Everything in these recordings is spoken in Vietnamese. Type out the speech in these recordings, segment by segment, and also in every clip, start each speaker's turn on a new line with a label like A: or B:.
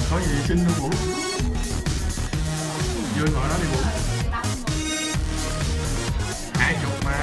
A: Có gì xin luôn Vũ. Dương gọi nó đi Vũ. 20 mà.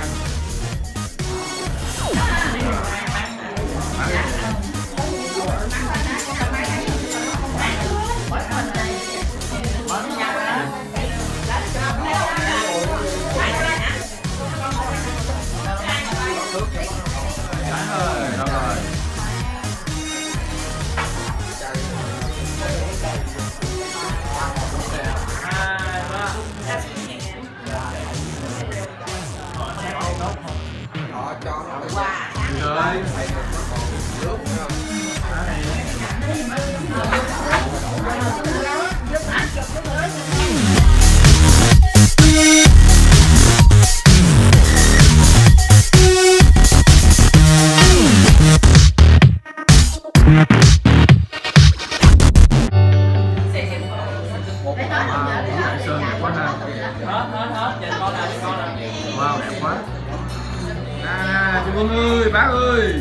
A: Wow, đẹp quá. Chị Vân ơi, bác ơi.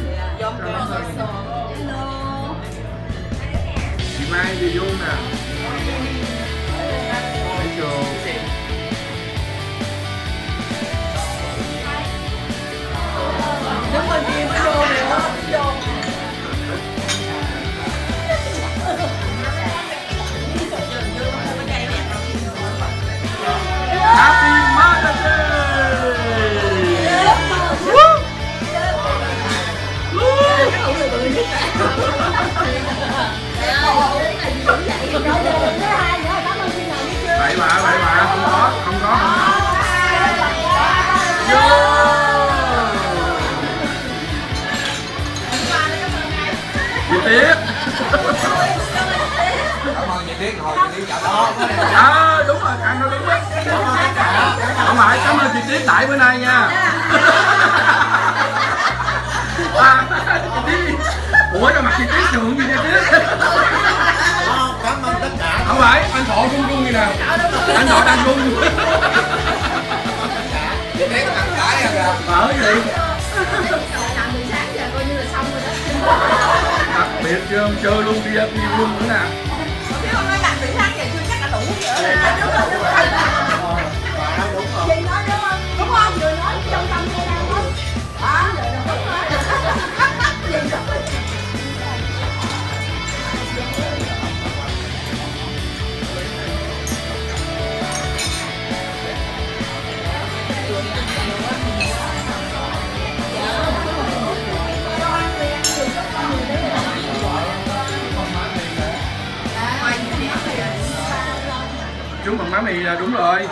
A: Chị Mai, chị Dung nè. Thấy chưa?
B: Đúng rồi, chị mới vô này đó.
A: Happy Mother's Day! Vậy mà, không có. Chị Tiết.
C: Cảm ơn chị Tiết, hồi chị Tiết chào đó.
A: Đúng rồi, ăn nó đúng đấy. Không phải, cảm ơn chị Tiết tại bữa nay nha. Chị Tiết. Ủa cho mặt chị Tiết sượng gì nha Tiết.
C: Cảm ơn tất cả.
A: Không phải, anh Thọ run gì nào. Anh Thọ đang run.
C: Chị Tiết có tặng cái kìa.
A: Mở gì?
B: Làm từ sáng giờ coi như là xong rồi đó.
A: Đặc biệt chưa chơi luôn đi luôn nữa nè.
B: Chứ không nói làm từ sáng giờ chưa chắc là đủ nữa. Đúng rồi. Chị nói đúng không? Đúng không? Người nói trong tâm nghe đang không? Đó, rồi đâu có nói. Gì đó.
A: Chúc mừng má mì là đúng rồi.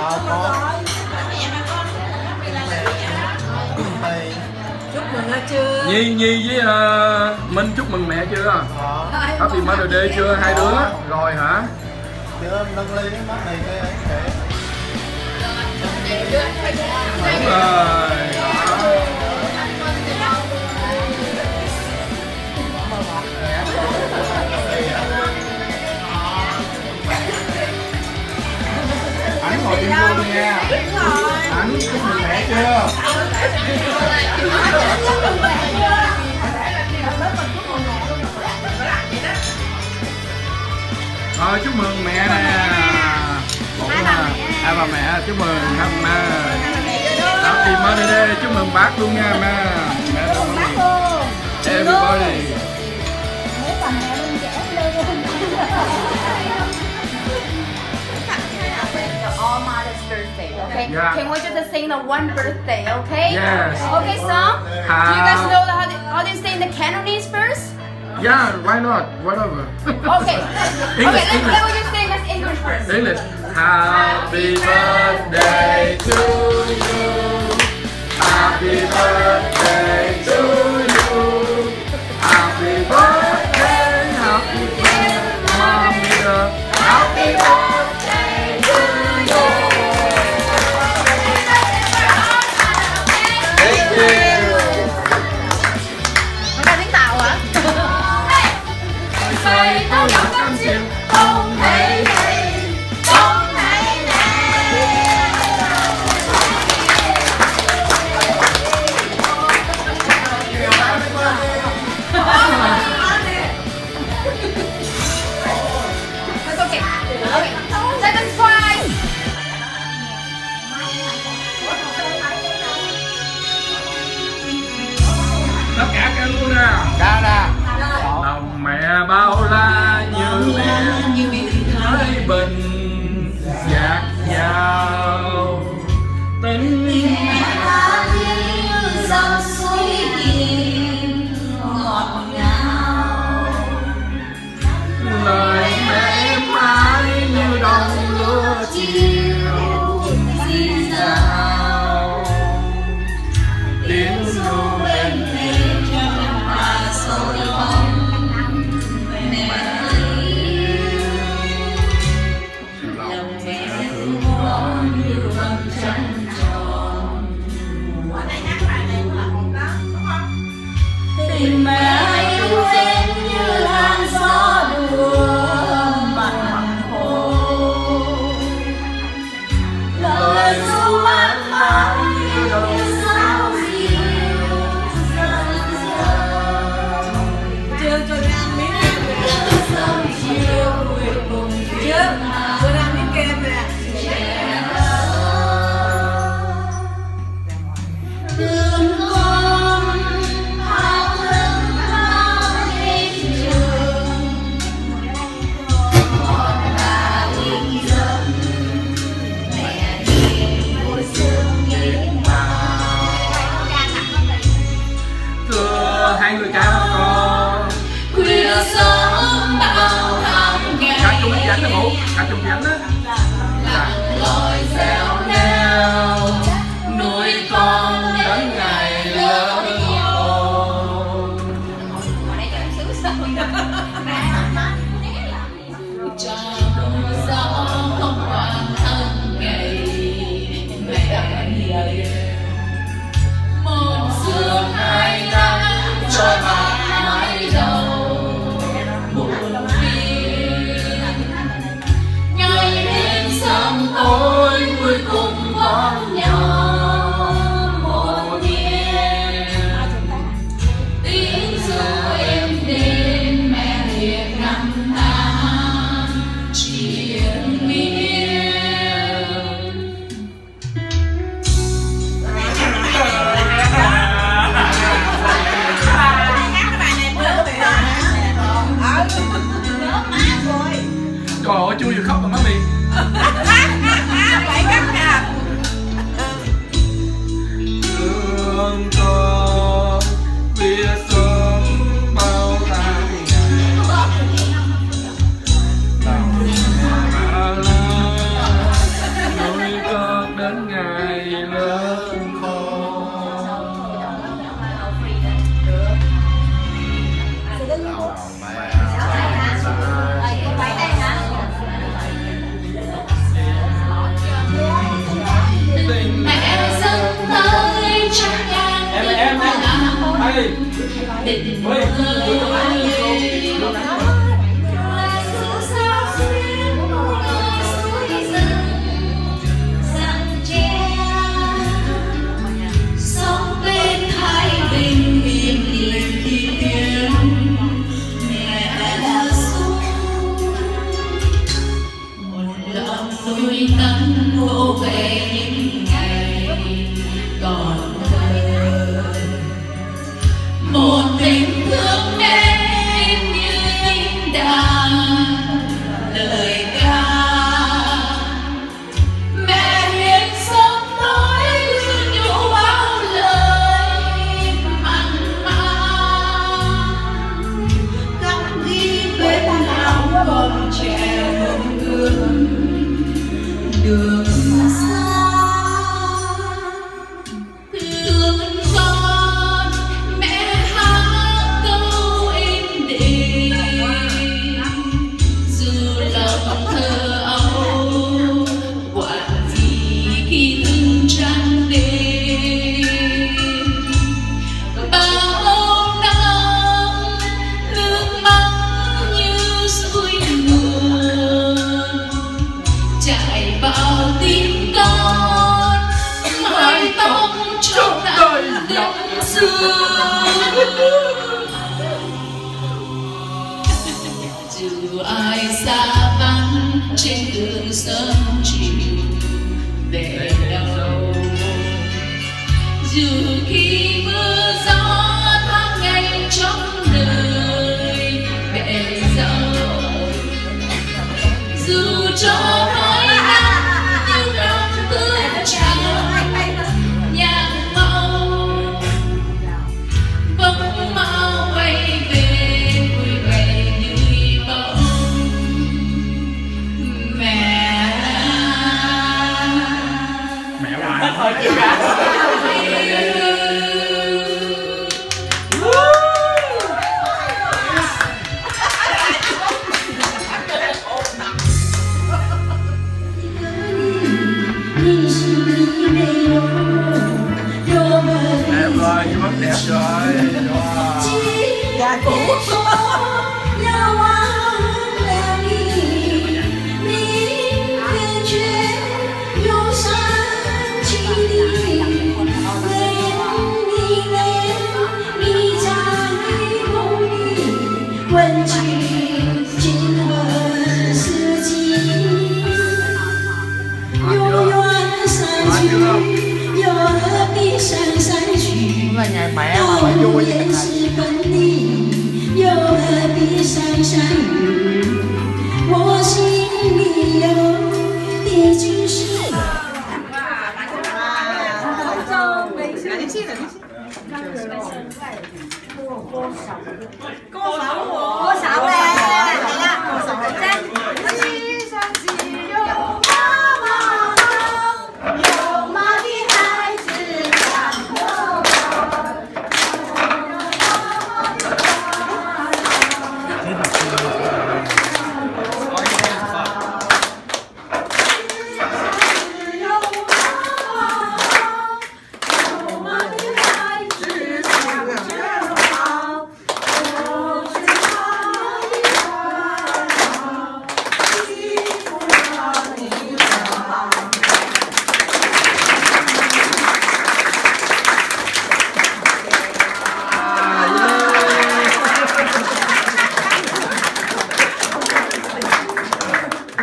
B: Chúc mừng chưa?
A: Nhi với Minh chúc mừng mẹ chưa? Happy Mother's Day chưa hai đứa? Rồi hả?
C: Chưa nâng ly với má mì cái ấy.
A: Đúng rồi. Ảnh ngồi trên vô luôn nha. Ảnh chúc mừng mẹ chưa? Chúc mừng mẹ nè. Hai bà mẹ chúc mừng Happy Mother's Day, chúc mừng bác luôn nha mẹ. Mẹ luôn. Everybody.
B: All Mother's birthday, okay?
A: Yeah.
B: Can we just sing the one birthday, okay?
A: Yes.
B: Okay, song? Do you guys know how do you say in the Cantonese first?
A: Yeah, why not? Whatever.
B: Okay.
A: English,
B: Okay,
A: English.
B: let me just sing as English first.
A: English. Happy birthday to you. Happy birthday to you. Happy birthday, happy birthday, mommy. Happy birthday to you. Thank you.
B: Mình đang tiếng Tàu hả?
A: Xoay có lộc cam chiên, không thấy hay, không thấy bình dạt dào tình
B: ta như dòng suối hiền ngọt ngào,
A: lời mẹ mãi như đồng lúa chiều dì dào tiếng ru bên thềm mà soi bóng mẹ yêu. Lòng mẹ thương con như vầng trăng tròn, tình mẹ yêu em như làn gió đùa mặn hồ, lời ru mát mát như sao diều dâng dâng. Chưa cho Nam miếng sớm chiều cuối cùng chưa cho Nam miếng kem nè. Thương con hao hứng hao đến trường, còn là yên giấc mẹ hiền buổi sương nghiêng màu. Thưa hai người cha con
B: Khuya sớm bao tháng ngày,
A: cả chung cái rảnh là ngủ cả chung rảnh á
B: lặng lội xéo neo
A: nuôi con đến ngày lớn khôn.
B: cho gió không hoàn thân ngày mẹ hiền, một sương hai nắng cho mãi mãi đầu buồn phiền. Ngày đêm sớm tối cuối cùng con nhỏ một niềm, tiếng ru êm đêm mẹ hiền năm tháng triền miên.
A: Trời ơi chưa vừa khóc mà má miền. Thương con khuya sớm bao tháng ngày, lòng mẹ lo nuôi con đến ngày lớn khôn. Tình
B: Mẹ dâng tới trăng ngàn
A: em hay
B: tình
A: ơi
B: là sự sao xuyên suối rừng răng tre, sông bên Thái Bình hiền hiền hiền mẹ là xuống một lòng nuôi nắng vô về những ngày còn thơ, một tình thương em như tiếng đàn lời ca. Mẹ hiền sớm tối khuyên nhủ bao lời mặn mà, khắc ghi bên nào còn trẻ hồng hương đường xa. Thương con mẹ hát câu êm đềm, dù lòng thơ âu quản gì khi hương trăng đêm. Bao năm nước mắt như suối nguồn chảy vào tim con, mái tóc trong đời dòng xưa. Dù ai xa vắng trên đường sớm chiều về đâu, dù khi mưa gió tháng ngày trong đời bể dâu, dù cho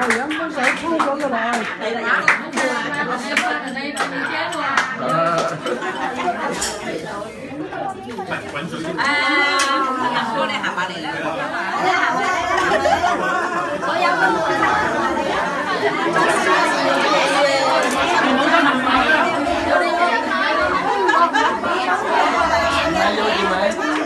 D: rồi em nó sẽ thu con rồi này.
B: Cô này hả bà này là
C: Vô gì mày?